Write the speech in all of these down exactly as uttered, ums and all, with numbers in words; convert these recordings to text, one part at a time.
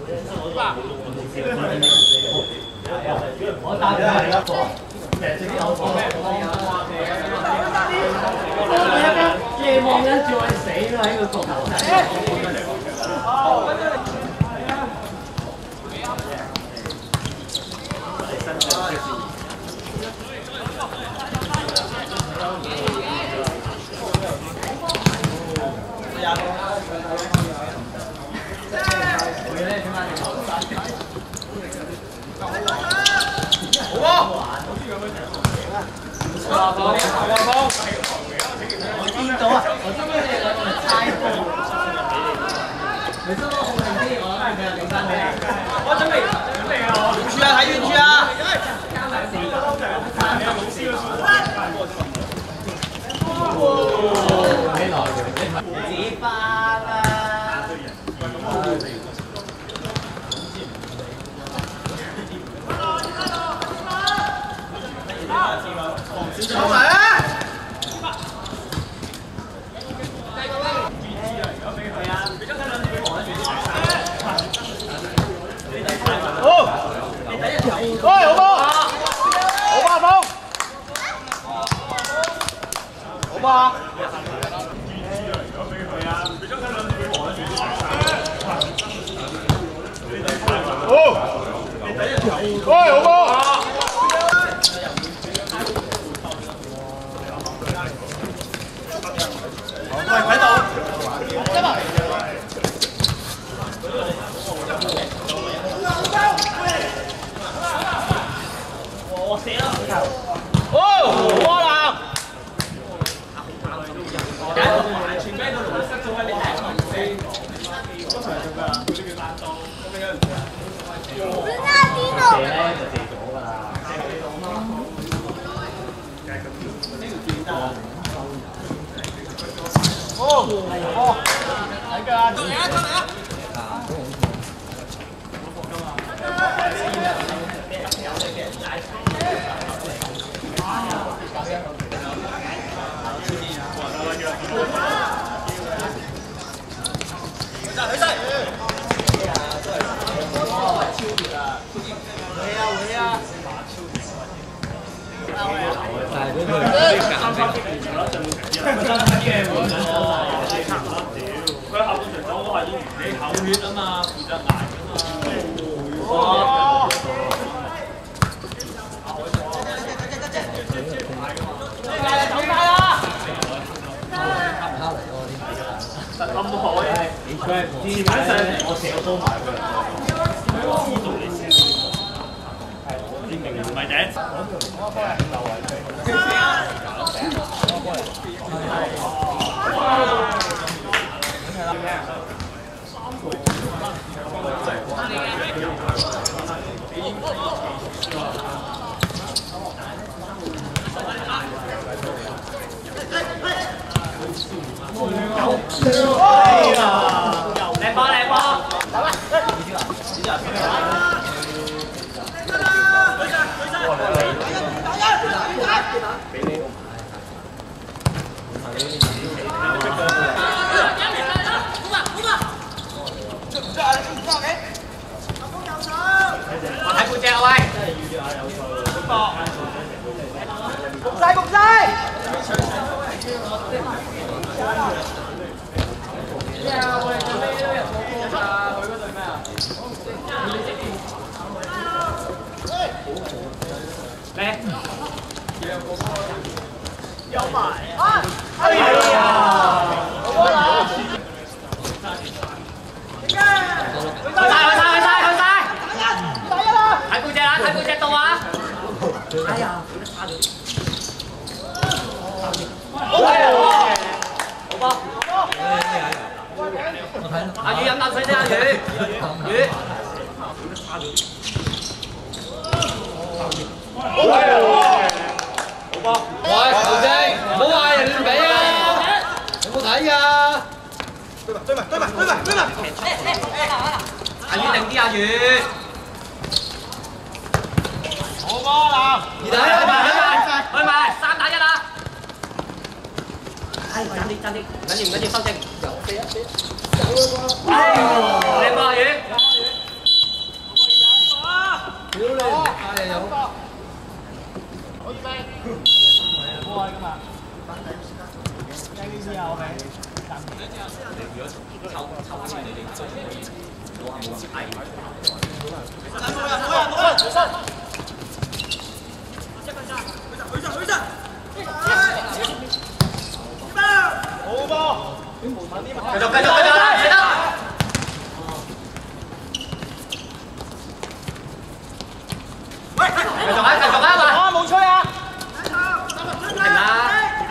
我答你係一個，其實自己有個咩？夜望緊住我哋死啦喺個角頭仔。我見到啊！我知唔知你兩個係猜波？你收我控定啲，我係佢又頂翻你。我準備準備啊！遠處啊，睇遠處啊！加埋四個，三個老師哇！幾耐嘅？幾班啊？收埋啊！好，喂，好波，好波，波，好波。好，喂，好波。喂，喺度。我死啦！哦，波啦！全咩都同佢塞咗喺你頂頭先。嗰場做㗎，佢都叫單刀，咁樣有人射。射咧就射咗㗎啦。哦，哦，睇㗎，做嚟啊，做嚟啊！但係嗰個啱啱啲球啦，就冇成啲人真嘅換緊咗曬，差唔多屌！佢後半場走嗰係要你口血啊嘛，負責捱㗎嘛。哇！走曬啦！敲嚟咯啲咁好嘅，佢係唔知點解我射多埋佢，知道你射。證明唔係第一次。我幫人留位佢。靚波靚波，走啦！俾你睇背脊啊喂！焗晒焗晒！咩啊？我哋最尾都入過波㗎，佢嗰隊咩啊？嚟！有埋啊！哎呀！好啦！去晒去晒去晒去晒！第一啦！睇背脊啦，睇背脊到啊！哎呀！好波！好波！阿宇飲啖水先，阿宇。宇。好波！喂，劉正，唔好嗌人亂比啊！有冇睇㗎？追埋追埋追埋追埋！阿宇定啲，阿宇。好波啦！二打一，去埋去埋去埋，三打一啊！哎，爭啲爭啲，唔緊要唔緊要，收正。四一四一。哎，靚波阿宇。 繼續繼續繼續啦，死啦！喂，繼續啊繼續啊嘛！啊冇吹啊！停啦！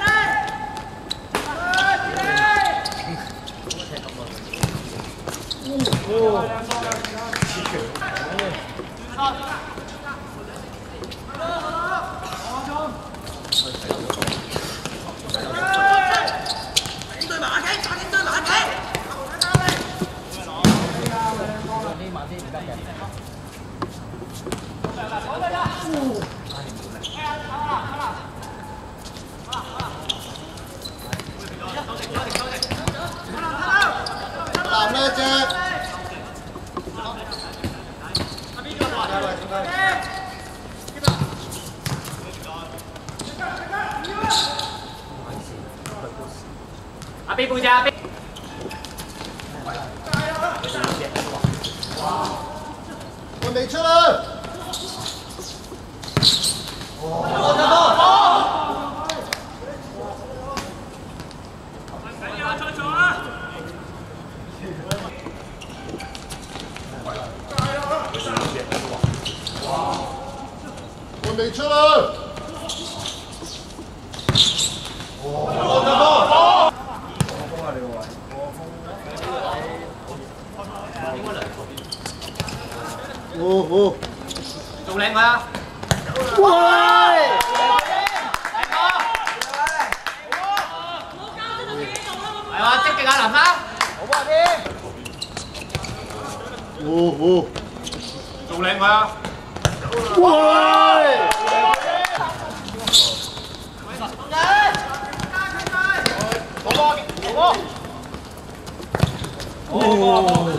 男呢只。 阿 B 背脊阿 B。 我未出啊！我未出啊！哦哦， 做靚佢啊！ 喂！ 係嘛，積極啊，林生！好啊，添！ 哦哦， 做靚佢啊！ 喂！ 好波，好波！哦！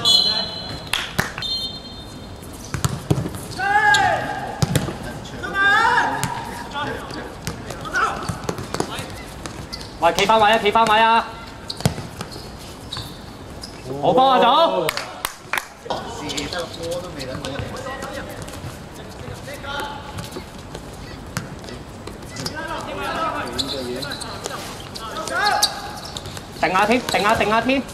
喂，企翻位啊！企翻位啊！好波啊，總！ 射得波都未撚到。 定下添，定下定下添。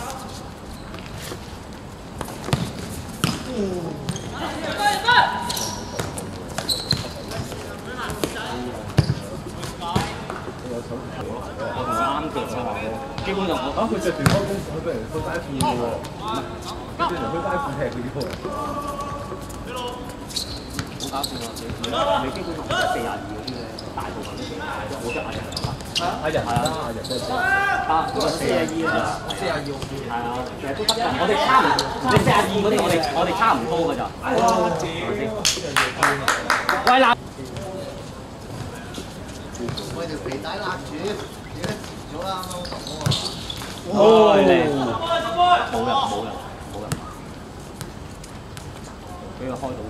三條啊！基本上我啊，佢着條開工褲俾人去街褲嘅喎，唔係，佢着條去街褲踢佢嘅喎。好搞笑啊！你你基本上都係四廿二嗰啲咧，大部分都四廿二，我着亞人係嘛？亞人係啊，亞人都係啊，嗰個四廿二啊，四廿二係啊，其實都得㗎。我哋差唔，你四廿二嗰啲我哋我哋差唔多㗎咋。喂嗱。 喂條皮帶勒住，而家截咗啦，啱啱咁喎。 哦，靚！冇人冇人冇人，俾佢開到。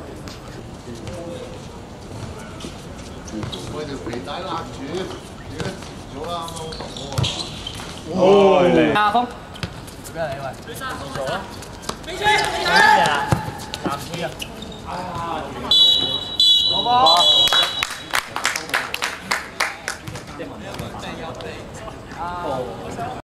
喂條皮帶勒住，而家截咗啦，啱啱咁喎。 哦，靚！阿峰，咩嚟喂？你三號做啊？美車，美車。咩啊？藍絲啊！啊！好波！即係問你，即係入嚟。啊！